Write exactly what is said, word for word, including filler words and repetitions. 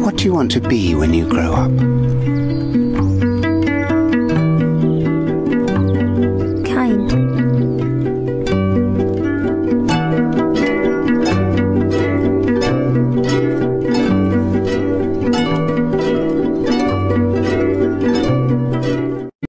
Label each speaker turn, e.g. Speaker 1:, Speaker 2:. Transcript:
Speaker 1: What do you want to be when you grow up?